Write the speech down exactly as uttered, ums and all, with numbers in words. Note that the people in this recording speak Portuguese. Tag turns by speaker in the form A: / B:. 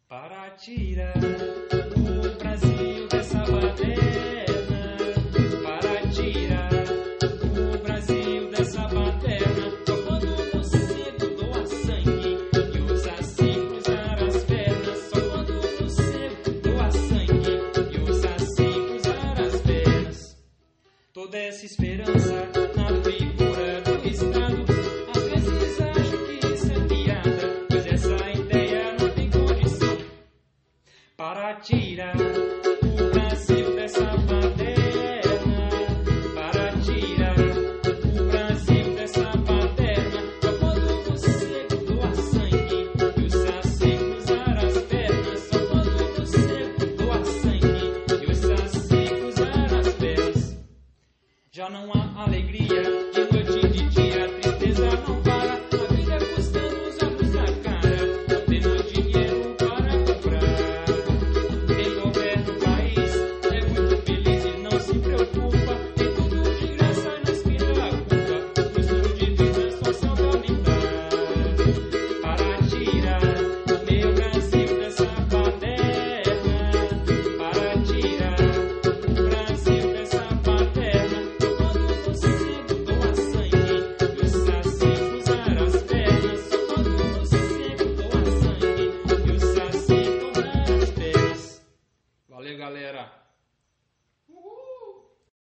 A: Para tirar o Brasil dessa baderna, para tirar o Brasil dessa baderna, só quando o morcego doa sangue e usa assim cruzar as pernas, só quando o morcego doa sangue e usa assim cruzar as pernas. Toda essa esperança na figura do Estado, às vezes acho que isso é piada, pois essa ideia não tem condição. Para tirar o Brasil dessa baderna, para tirar o Brasil dessa baderna, só quando o morcego doa sangue e o saci cruzar as pernas, só quando o morcego doa sangue e o saci cruzar as pernas. Já não há alegria de